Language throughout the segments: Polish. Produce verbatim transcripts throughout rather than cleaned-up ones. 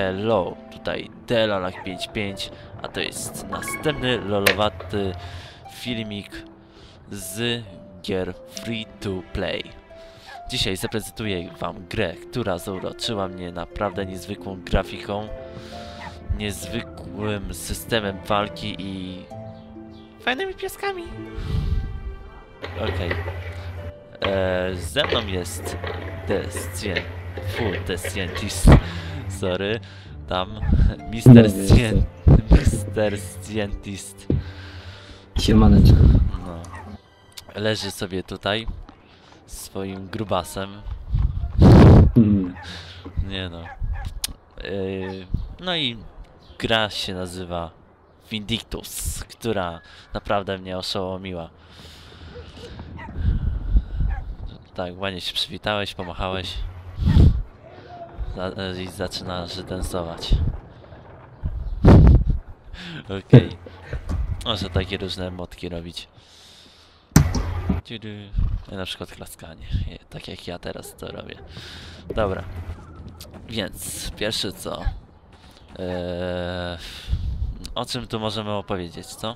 Hello, tutaj Delalak pięć pięć, a to jest następny lolowaty filmik z gier free to play. Dzisiaj zaprezentuję wam grę, która zauroczyła mnie naprawdę niezwykłą grafiką, niezwykłym systemem walki i fajnymi pieskami. Okej. Okay. Ze mną jest The Scient... Fu, The Scientist. Sorry. Tam mister Scient... mister Scientist. Siemaneczko. No. Leży sobie tutaj swoim grubasem. Mm. Nie no. Yy, no i gra się nazywa Vindictus, która naprawdę mnie oszołomiła. Tak, ładnie się przywitałeś, pomachałeś i zaczynasz dansować. Okej. Okay. Może takie różne emotki robić. Na przykład klaskanie, tak jak ja teraz to robię. Dobra. Więc pierwsze co? Eee, o czym tu możemy opowiedzieć, co?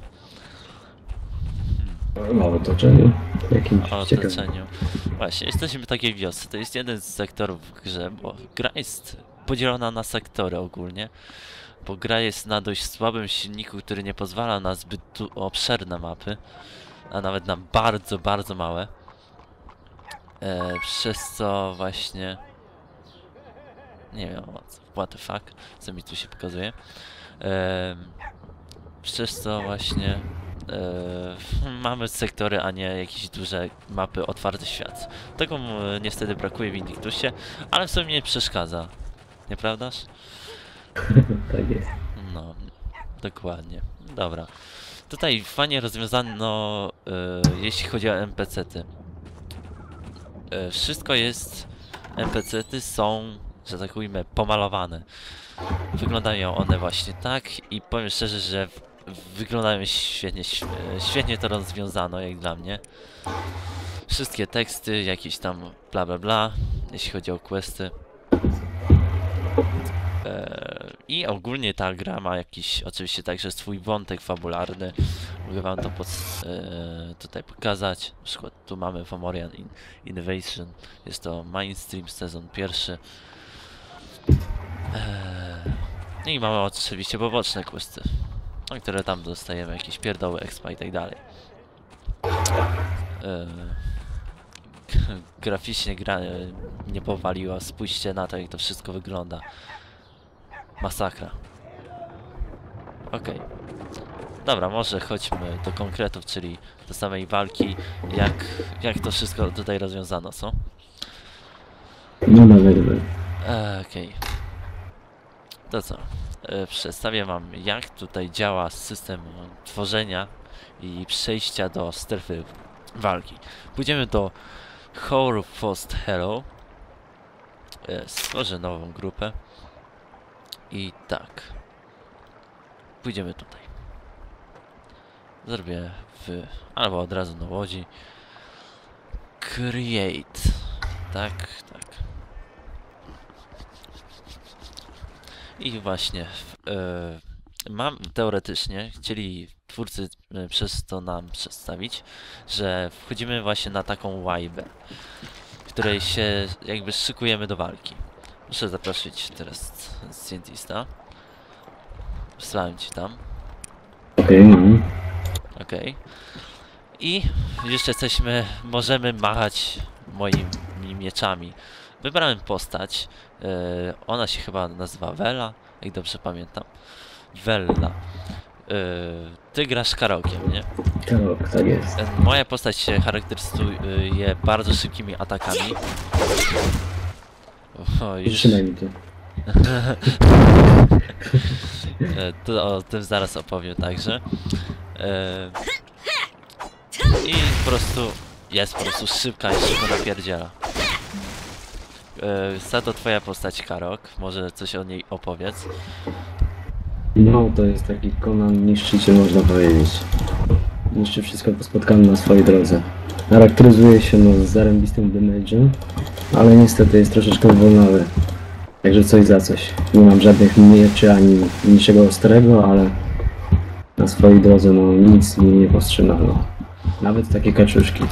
Hmm. O otoczeniu. Jakimś O otoczeniu. Właśnie, jesteśmy w takiej wiosce. To jest jeden z sektorów w grze, bo gra jest podzielona na sektory ogólnie. Bo gra jest na dość słabym silniku, który nie pozwala na zbyt obszerne mapy. A nawet na bardzo, bardzo małe. Eee, przez co właśnie... Nie wiem, what the fuck, co mi tu się pokazuje. Eee, przez co właśnie eee, mamy sektory, a nie jakieś duże mapy, otwarty świat. Tego niestety brakuje w Vindictusie, ale w sumie nie przeszkadza. Nieprawdaż? Tak jest. No, dokładnie. Dobra. Tutaj fajnie rozwiązano, eee, jeśli chodzi o N P C-ty. Eee, wszystko jest... N P C-ty są, że tak ujmę, pomalowane. Wyglądają one właśnie tak i powiem szczerze, że wyglądają świetnie, świetnie to rozwiązano jak dla mnie. Wszystkie teksty, jakieś tam bla bla bla, jeśli chodzi o questy. Eee, I ogólnie ta gra ma jakiś, oczywiście także swój wątek fabularny. Mogę wam to pod, eee, tutaj pokazać. Na przykład tu mamy Fomorian in Invasion. Jest to mainstream sezon pierwszy. Eee, I mamy oczywiście poboczne questy, no, które tam dostajemy, jakieś pierdoły, expa i tak dalej. Eee, graficznie gra nie powaliła. Spójrzcie na to, jak to wszystko wygląda. Masakra. Okej. Okay. Dobra, może chodźmy do konkretów, czyli do samej walki. Jak, jak to wszystko tutaj rozwiązano, co? No nawet. Eee, Okej. Okay. To co? Eee, przedstawię wam, jak tutaj działa system tworzenia i przejścia do strefy walki. Pójdziemy do Horfast Hello. Eee, stworzę nową grupę. I tak. Pójdziemy tutaj. Zrobię w... albo od razu na łodzi. Create. Tak, tak. I właśnie yy, mam teoretycznie, chcieli twórcy yy, przez to nam przedstawić, że wchodzimy właśnie na taką łajbę, w której się jakby szykujemy do walki. Muszę zaprosić teraz Scientista. Wysłałem ci tam. Okej, okay, no. Okej. Okay. I już jesteśmy, możemy machać moimi mieczami. Wybrałem postać. Yy, ona się chyba nazywa Vela, jak dobrze pamiętam. Vella. Yy, ty grasz Karokiem, nie? Karok, tak jest. Yy, moja postać się charakteryzuje bardzo szybkimi atakami. O, już... Przynajmniej to. To o tym zaraz opowiem także. Yy, I po prostu jest po prostu szybka i szybko napierdziela. Yy, za to twoja postać Karok, może coś o niej opowiedz. No to jest taki Conan niszczyciel, można powiedzieć. Niszczy wszystko, co spotkamy na swojej drodze. Charakteryzuje się no, z zarębistym damage'em, ale niestety jest troszeczkę wolnawy. Także coś za coś. Nie mam żadnych mieczy ani niczego ostrego, ale na swojej drodze no nic mnie nie powstrzymało. Nawet takie kaczuszki.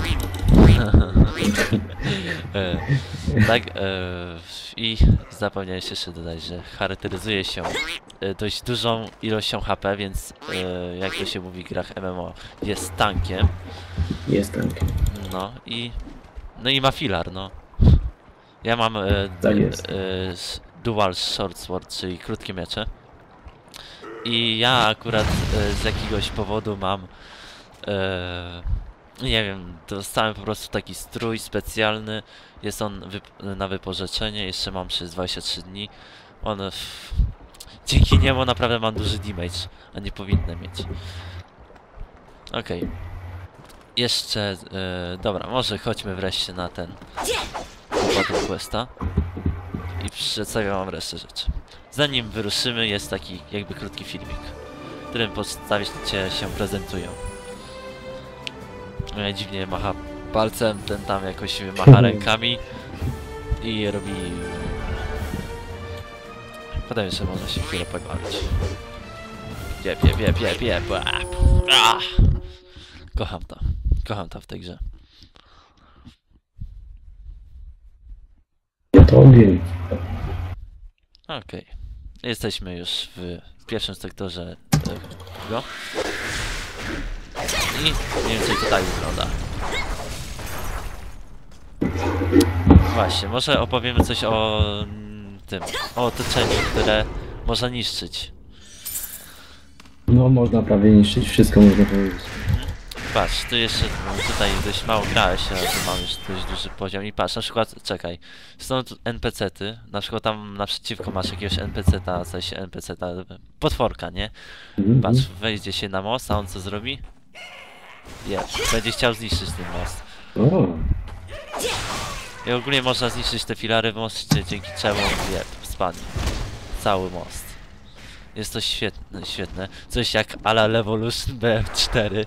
E, tak, e, i zapomniałeś jeszcze dodać, że charakteryzuje się e, dość dużą ilością H P, więc e, jak to się mówi w grach M M O, jest tankiem. Jest tankiem. No i no i ma filar, no. Ja mam e, Tak jest. e, s- dual short sword, czyli krótkie miecze. I ja akurat e, z jakiegoś powodu mam e, nie wiem, dostałem po prostu taki strój specjalny. Jest on wyp na wypożyczenie, jeszcze mam przez dwadzieścia trzy dni. On f- dzięki niemu naprawdę mam duży damage, a nie powinny mieć. Okej. Jeszcze, e, dobra, może chodźmy wreszcie na ten Battle Questa i przedstawię wam resztę rzeczy. Zanim wyruszymy, jest taki jakby krótki filmik, w którym postacie się prezentują. Ja dziwnie macha palcem, ten tam jakoś macha rękami i robi... Potem jeszcze można się chwilę pobawić. Jep, jep, jep, jep, jep. Ah! Kocham to. Kocham to w tej grze. Ja to wiem. Okej. Jesteśmy już w pierwszym sektorze tego. I mniej więcej to tak wygląda. Właśnie, może opowiemy coś o mm, tym, o otoczeniu, które można niszczyć. No można prawie niszczyć wszystko, można powiedzieć. Patrz, tu jeszcze tutaj dość mało grałeś, ale tu mam już dość duży poziom i patrz, na przykład, czekaj, są tu N P C ty, na przykład tam naprzeciwko masz jakiegoś N P C ta, w sensie N P C ta, potworka, nie? Mhm. Patrz, wejdzie się na most, a on co zrobi? Nie, będzie chciał zniszczyć ten most. O, I ogólnie można zniszczyć te filary w moście, dzięki czemu, nie, spadnie. Cały most. Jest to świetne, świetne. Coś jak ala Levolution B F cztery.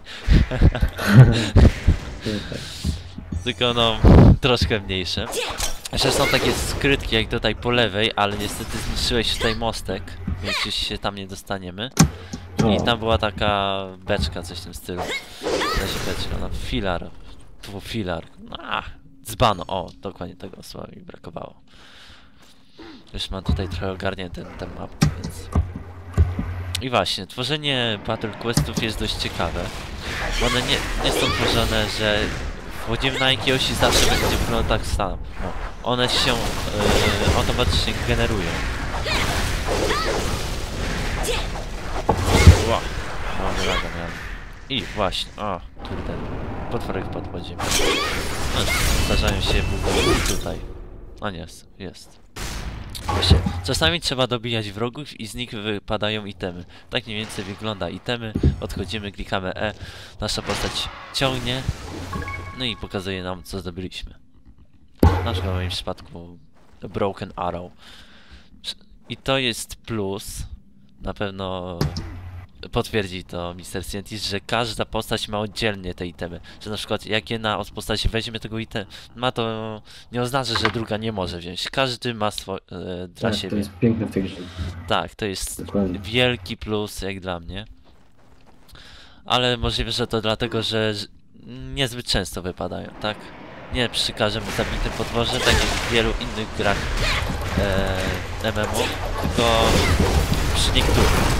Tylko no, troszkę mniejsze. Jeszcze są takie skrytki jak tutaj po lewej, ale niestety zniszczyłeś tutaj mostek, więc już się tam nie dostaniemy. I tam była taka beczka, coś w tym stylu. Da się beczka, no filar. Tu był filar. A, dzban, o, dokładnie tego słowa mi brakowało. Już mam tutaj trochę ogarnięty ten map, więc... I właśnie, tworzenie Battle Questów jest dość ciekawe. One nie, nie są tworzone, że wchodzimy na jakiegoś i zawsze będzie wyglądał tak samo. One się yy, automatycznie generują. Wow, mamy laga miałem. I właśnie, o, kurde, potworek wpadł pod ziemię. No, zdarzają się bugi tutaj. O nie, jest, jest. Właśnie, czasami trzeba dobijać wrogów i z nich wypadają itemy. Tak mniej więcej wygląda itemy. Odchodzimy, klikamy E. Nasza postać ciągnie. No i pokazuje nam, co zdobyliśmy. Na przykład w moim przypadku Broken Arrow. I to jest plus. Na pewno potwierdzi to mister Scientist, że każda postać ma oddzielnie te itemy. Że na przykład jak jedna od postaci weźmie tego item, ma to nie oznacza, że druga nie może wziąć. Każdy ma swoje e, dla tak, siebie. to jest piękne w tej grze. Tak, to jest Dokładnie. wielki plus jak dla mnie. Ale możliwe, że to dlatego, że ż- niezbyt często wypadają, tak? Nie przy każdym zabitym potworze, tak jak w wielu innych grach e, M M O, tylko przy niektórych.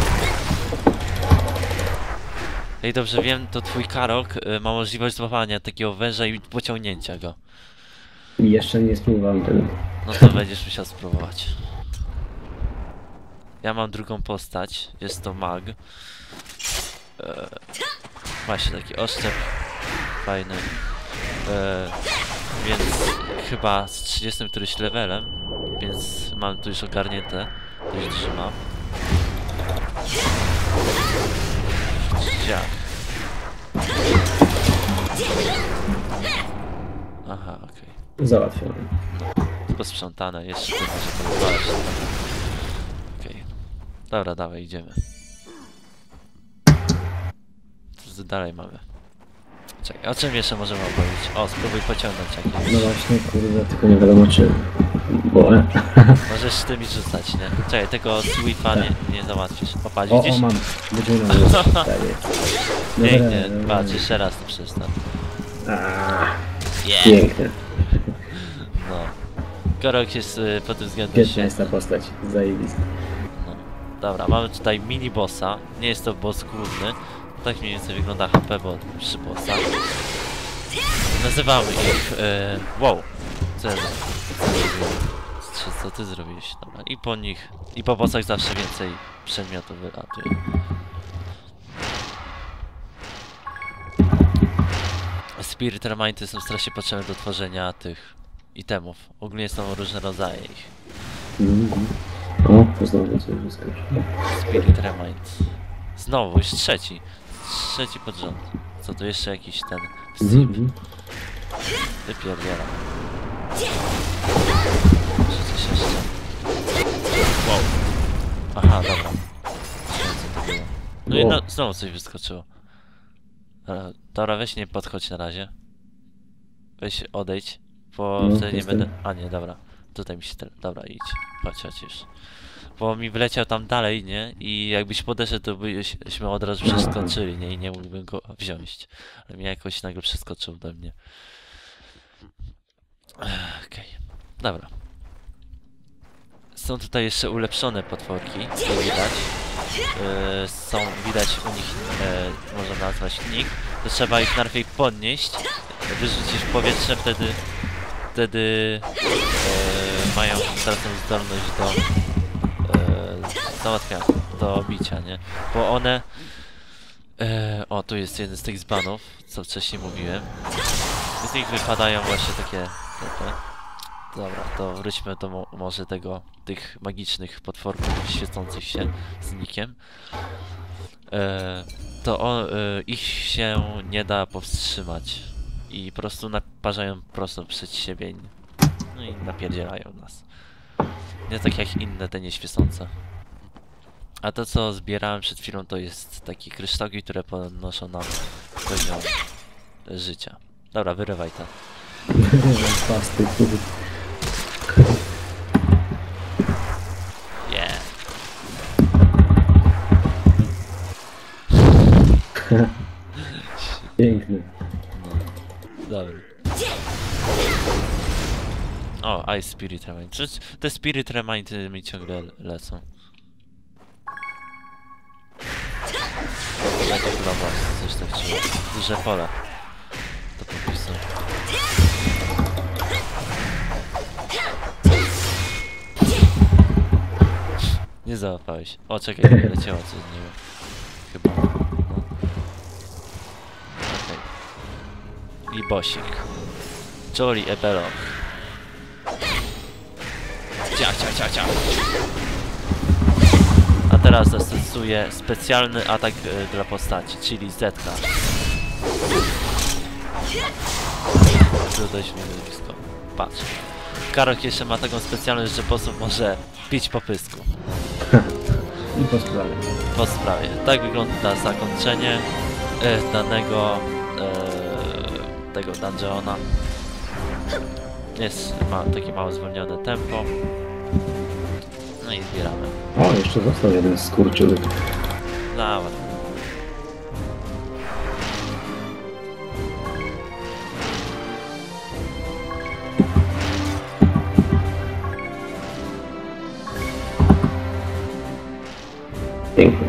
Jak dobrze wiem, to twój Karok y, ma możliwość złapania takiego węża i pociągnięcia go. I jeszcze nie spróbowałem tego. No to będziesz musiał spróbować. Ja mam drugą postać, jest to mag. E, właśnie taki oszczep fajny. E, więc chyba z trzydziestym któryś levelem, więc mam tu już ogarnięte, dość dużo mam. Ciach. Aha, okej. Okay. Załatwione. Posprzątane, jeszcze to może podobać. Okej. Okay. Dobra, dawaj, idziemy. Co tu dalej mamy? Czekaj, o czym jeszcze możemy opowiedzieć? O, spróbuj pociągnąć jakieś. No właśnie, kurde, tylko nie wiadomo czy... Bo... Możesz tymi rzucać, nie? Czekaj, tego Swifta nie, nie załatwisz. Popatrz, O, widzisz? o, mam. Wyciągnąłem już. Tak jest. Pięknie, Dobra, patrz, jeszcze raz to przestanę. Aaa, Yeah. piękne. No. Korok jest y, pod tym względem Piękna świetny. jest ta postać. Zajebista. No. Dobra, mamy tutaj mini bossa. Nie jest to boss główny. Tak mniej więcej wygląda H P, bo przy bossa. Nazywamy ich... Y, wow! Co ja zrobiłem? Co, co ty zrobiłeś? Dobra, i po nich... I po bossach zawsze więcej przedmiotów wylatuje. Spirit Remindy są strasznie potrzebne do tworzenia tych itemów. Ogólnie są różne rodzaje ich. Mhm. O, znowu coś wyskoczyło. Spirit Remind. Znowu, już trzeci. Trzeci pod rząd. Co tu jeszcze jakiś ten... Mhm. Wypierdzielam. Może coś jeszcze. Wow. Aha, dobra. Nie wiem, co to było. No i no, znowu coś wyskoczyło. E, Dobra, weź nie podchodź na razie. Weź odejdź, bo No, wtedy nie jestem. będę... A nie, dobra. Tutaj mi się... Te... Dobra, idź. Chodź, chodź już. Bo mi wleciał tam dalej, nie? I jakbyś podeszedł, to byśmy od razu przeskoczyli, nie? I nie mógłbym go wziąć. Ale mnie jakoś nagle przeskoczył do mnie. Okej. Okay. Dobra. Są tutaj jeszcze ulepszone potworki, jak widać. Yy, są, widać u nich, yy, można nazwać nick. To trzeba ich najpierw podnieść, wyrzucić w powietrze, wtedy, wtedy yy, mają tracą zdolność do yy, załatwiania, do bicia, nie? Bo one... Yy, o, tu jest jeden z tych zbanów, co wcześniej mówiłem. Z nich wypadają właśnie takie... te, te. Dobra, to wróćmy do mo może tego, tych magicznych potworków świecących się z nikiem. E, to o, e, ich się nie da powstrzymać i po prostu naparzają prosto przed siebie i, no i napierdzielają nas. Nie tak jak inne te nieświecące. A to co zbierałem przed chwilą to jest takie kryształki, które podnoszą nam poziom życia. Dobra, wyrywaj to. Pasty, kurde. Yeah. Piękny. No. Dobra. O, Ice Spirit Remind. Czy te Spirit Remindy mi ciągle lecą? To będzie chyba was, coś tak trzeba. Duże pole. To popisu. Nie załapałeś. O, czekaj, leciało coś z niego. Chyba. No. Okej. Okay. I bosik. Jolly Ebeloch. Ciach, ciach, ciach, ciach. A teraz zastosuję specjalny atak y, dla postaci, czyli Zetka. Dość mi blisko. Patrz. Karok jeszcze ma taką specjalność, że posób może bić po pysku. I po sprawie. Po sprawie. Tak wygląda zakończenie e, danego e, tego dungeona. Jest, ma takie małe zwolnione tempo. No i zbieramy. O, jeszcze został jeden skurczyły. Nawet. Piękny.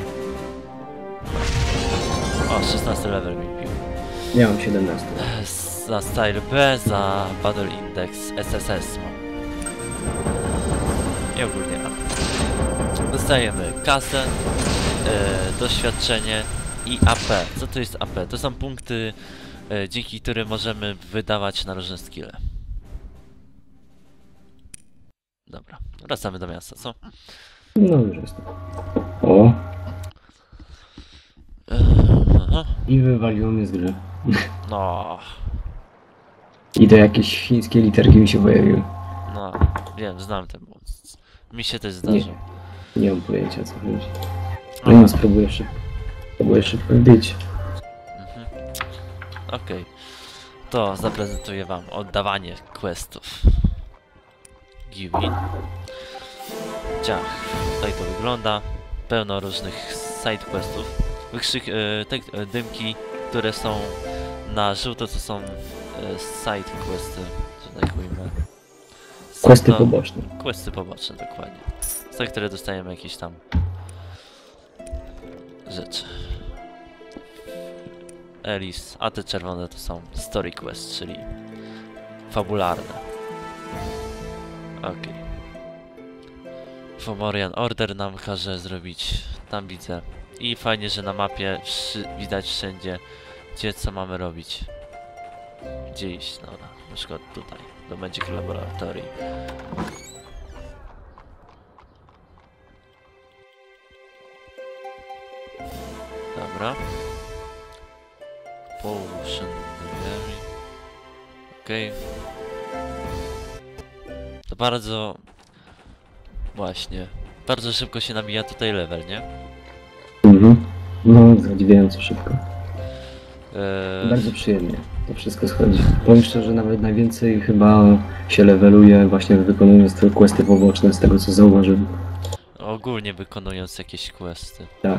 O, szesnasty level mi pił. Ja mam siedemnaście. Za Style B, za Battle Index S S S mam. I ogólnie mam. Dostajemy kasę, e, doświadczenie i A P. Co to jest A P? To są punkty, e, dzięki którym możemy wydawać na różne skille. Dobra, wracamy do miasta, co? No już jest. O. E, aha. I wywaliło mnie z gry. No, I to jakieś chińskie literki mi się pojawiły. no, wiem, znam ten błąd. Mi się też Nie, zdarzył. nie mam pojęcia co chodzi. No i no, spróbuję szybko. Spróbuję szybko wbić. Mhm. Okej. To zaprezentuję wam oddawanie questów. Give in. Ciach. Tak to wygląda. Pełno różnych side questów. Wykrzyk, e, te e, dymki, które są na żółto, to są e, side questy, że tak ujmę. Są Questy to- poboczne. Questy poboczne, dokładnie. Za które dostajemy jakieś tam rzeczy. Elis, a te czerwone to są story quest, czyli fabularne. Okej. Fomorian Order nam każe zrobić, tam widzę. I fajnie, że na mapie wszy widać wszędzie, gdzie co mamy robić. Gdzie iść, no, na przykład tutaj, do Magic Laboratory. Dobra. Potion Library. Okej. To bardzo... Właśnie. Bardzo szybko się nabija tutaj level, nie? Mhm. No, zadziwiająco szybko. Eee, Bardzo przyjemnie to wszystko schodzi. Powiem szczerze, nawet najwięcej chyba się leveluje właśnie wykonując te questy poboczne, z tego co zauważyłem. ogólnie wykonując jakieś questy. Tak.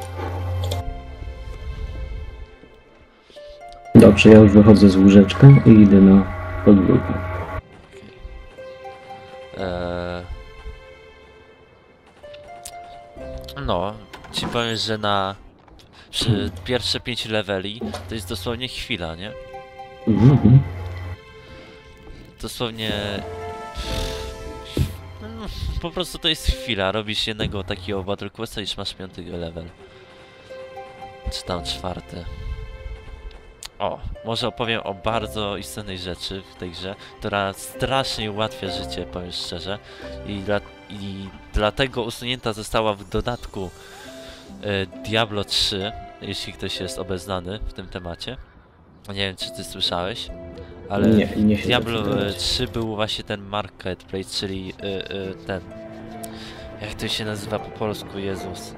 Dobrze, ja już wychodzę z łóżeczka i idę na podwórko. Eee... No, ci powiem, że na przy pierwsze pięć leveli to jest dosłownie chwila, nie? Mhm, mhm. Dosłownie... No, po prostu to jest chwila, robisz jednego takiego battle questa i już masz piąty level. Czy tam czwarty. O, może opowiem o bardzo istotnej rzeczy w tej grze, która strasznie ułatwia życie, powiem szczerze. I, dla, i dlatego usunięta została w dodatku e, Diablo trzy, jeśli ktoś jest obeznany w tym temacie. Nie wiem, czy ty słyszałeś, ale Nie, nie w się Diablo e, zaczytać. trzy był właśnie ten marketplace, czyli e, e, ten... Jak to się nazywa po polsku, Jezus?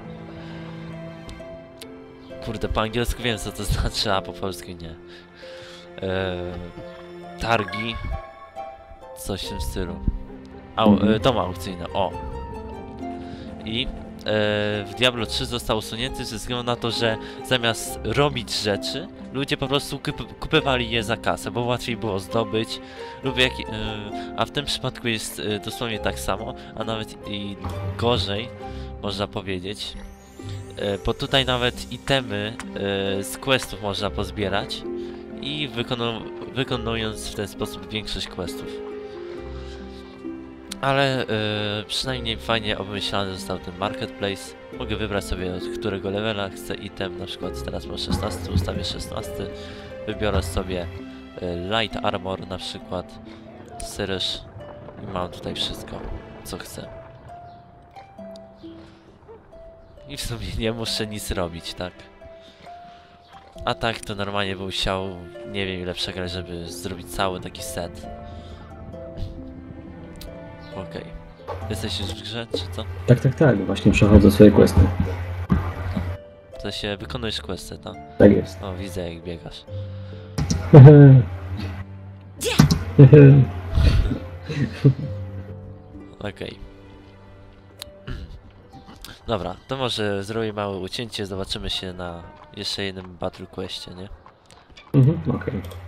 Kurde, po angielsku wiem co to znaczy, a po polsku nie. Eee, targi. Coś w tym stylu. Au, Mhm. e, dom aukcyjny, o. I e, w Diablo trzy został usunięty ze względu na to, że zamiast robić rzeczy, ludzie po prostu kup kupywali je za kasę, bo łatwiej było zdobyć. Lub jak, e, a w tym przypadku jest e, dosłownie tak samo, a nawet i gorzej, można powiedzieć. E, bo tutaj nawet itemy e, z questów można pozbierać i wykonu wykonując w ten sposób większość questów. Ale e, przynajmniej fajnie obmyślany został ten marketplace. Mogę wybrać sobie od którego levela chcę item, na przykład teraz mam szesnasty, ustawię szesnasty. Wybiorę sobie e, light armor na przykład, syryż i mam tutaj wszystko co chcę. I w sumie nie muszę nic robić, tak? A tak to normalnie bym musiał, nie wiem ile przegrać, żeby zrobić cały taki set. Okej. Jesteś już w grze, czy co? Tak, tak, tak, właśnie przechodzę swoje questy. To się wykonujesz questy, tak? Tak jest. O, widzę jak biegasz. Okej. Dobra, to może zrobię małe ucięcie, zobaczymy się na jeszcze jednym Battle Questie, nie? Mhm, okej.